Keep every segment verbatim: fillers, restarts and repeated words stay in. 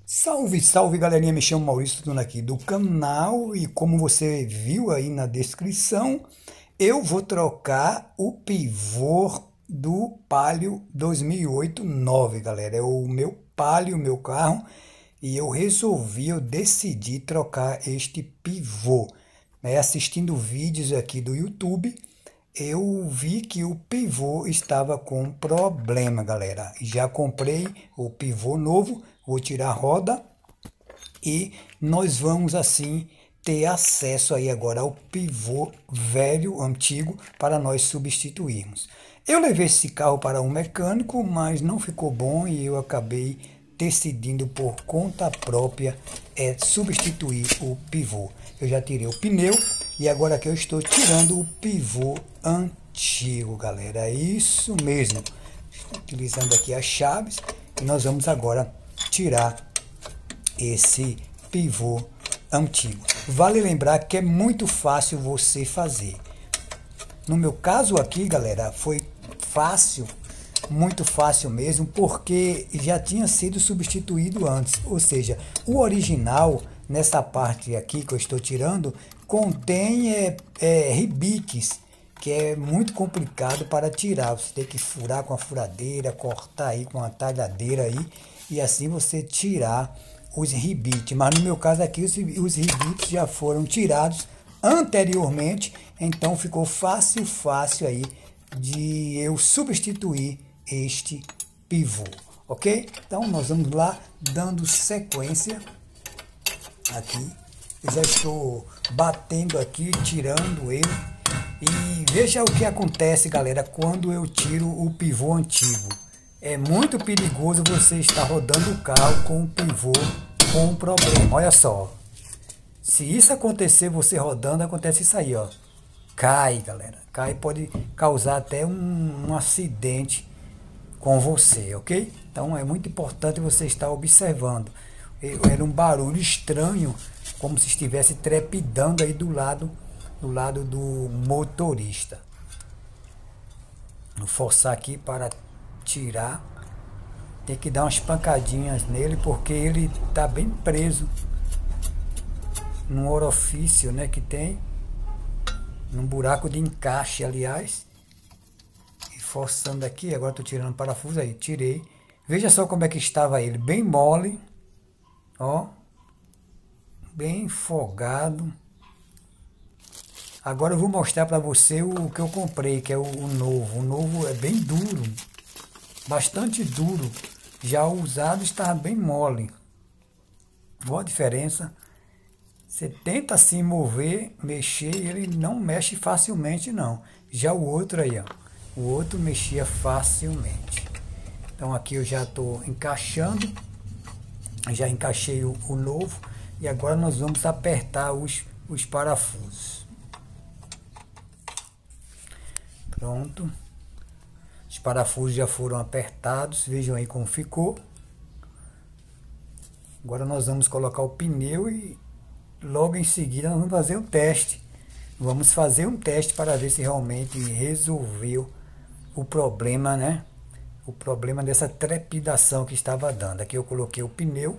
Salve, salve galerinha, me chamo Maurício Tuna aqui do canal e como você viu aí na descrição, eu vou trocar o pivô do Palio dois mil e oito nove, galera. É o meu Palio, meu carro, e eu resolvi, eu decidi trocar este pivô, né? Assistindo vídeos aqui do YouTube, eu vi que o pivô estava com problema, galera. Já comprei o pivô novo, vou tirar a roda e nós vamos assim ter acesso aí agora ao pivô velho, antigo, para nós substituirmos. Eu levei esse carro para um mecânico, mas não ficou bom e eu acabei decidindo por conta própria é substituir o pivô. Eu já tirei o pneu e agora que eu estou tirando o pivô antigo, galera. É isso mesmo. Estou utilizando aqui as chaves e nós vamos agora tirar esse pivô antigo. Vale lembrar que é muito fácil você fazer. No meu caso aqui, galera, foi fácil, muito fácil mesmo, porque já tinha sido substituído antes. Ou seja, o original, nessa parte aqui que eu estou tirando, contém é, é, ribiques, que é muito complicado para tirar. Você tem que furar com a furadeira, cortar aí com a talhadeira aí, e assim você tirar os ribites. Mas no meu caso aqui, os, os ribites já foram tirados anteriormente, então ficou fácil, fácil aí de eu substituir este pivô, ok? Então nós vamos lá, dando sequência aqui. Eu já estou batendo aqui, tirando ele. E veja o que acontece, galera, quando eu tiro o pivô antigo. É muito perigoso você estar rodando o carro com o pivô com um problema. Olha só. Se isso acontecer, você rodando, acontece isso aí, ó. Cai, galera. Cai, pode causar até um, um acidente com você, ok? Então é muito importante você estar observando. Era um barulho estranho, como se estivesse trepidando aí do lado, do lado do motorista. Vou forçar aqui para tirar. Tem que dar umas pancadinhas nele, porque ele tá bem preso num orifício, né, que tem, num buraco de encaixe, aliás. E forçando aqui, agora tô tirando o parafuso aí, tirei. Veja só como é que estava ele, bem mole, ó, bem folgado. Agora eu vou mostrar para você o que eu comprei, que é o, o novo. O novo é bem duro, bastante duro. Já o usado está bem mole. Boa diferença. Você tenta se mover, mexer, ele não mexe facilmente não. Já o outro aí, ó, o outro mexia facilmente. Então aqui eu já estou encaixando. Já encaixei o, o novo. E agora nós vamos apertar os, os parafusos. Pronto. Os parafusos já foram apertados, vejam aí como ficou. Agora nós vamos colocar o pneu e logo em seguida nós vamos fazer o teste. Vamos fazer um teste para ver se realmente resolveu o problema, né? O problema dessa trepidação que estava dando. Aqui eu coloquei o pneu.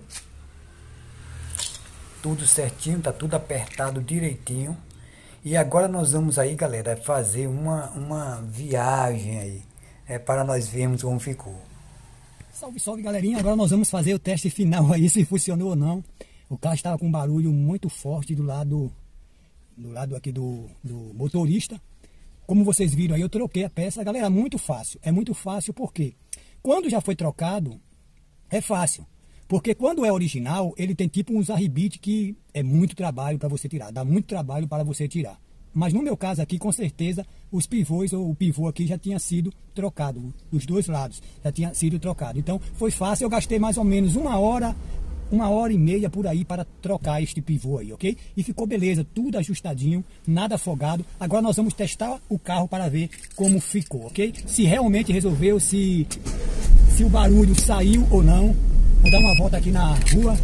Tudo certinho, tá tudo apertado direitinho. E agora nós vamos aí, galera, fazer uma, uma viagem aí. É para nós vermos como ficou. Salve, salve, galerinha. Agora nós vamos fazer o teste final aí, se funcionou ou não. O carro estava com um barulho muito forte do lado, do lado aqui do, do motorista. Como vocês viram aí, eu troquei a peça. Galera, muito fácil. É muito fácil porque quando já foi trocado, é fácil. Porque quando é original, ele tem tipo uns arribites que é muito trabalho para você tirar. Dá muito trabalho para você tirar. Mas no meu caso aqui, com certeza, os pivôs, ou o pivô aqui já tinha sido trocado. Os dois lados já tinha sido trocado. Então foi fácil, eu gastei mais ou menos uma hora, uma hora e meia por aí para trocar este pivô aí, ok? E ficou beleza, tudo ajustadinho, nada afogado. Agora nós vamos testar o carro para ver como ficou, ok? Se realmente resolveu, se, se o barulho saiu ou não. Vou dar uma volta aqui na rua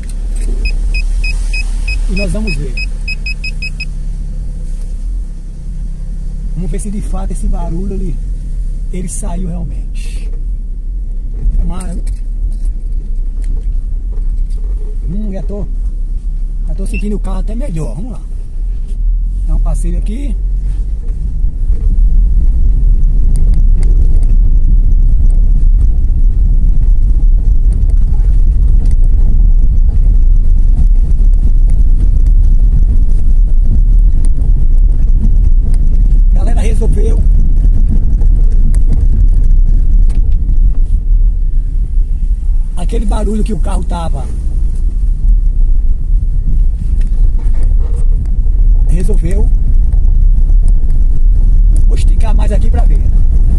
e nós vamos ver. Vamos ver se de fato esse barulho ele, ele saiu realmente. Tomara. tô, já tô sentindo o carro até melhor. Vamos lá. Dá um passeio aqui. A galera resolveu aquele barulho que o carro tava, resolveu. Vou esticar mais aqui para ver.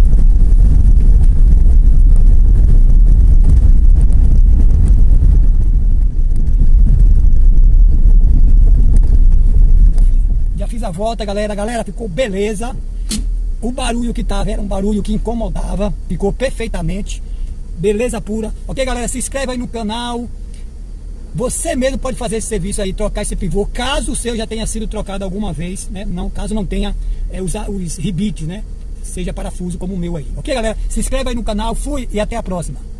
Já fiz a volta, galera. Galera, ficou beleza. O barulho que tava era um barulho que incomodava. Ficou perfeitamente. Beleza pura. Ok, galera? Se inscreve aí no canal. Você mesmo pode fazer esse serviço aí, trocar esse pivô, caso o seu já tenha sido trocado alguma vez, né? Não, caso não tenha é, os, os ribites, né? Seja parafuso como o meu aí. Ok, galera? Se inscreve aí no canal. Fui e até a próxima.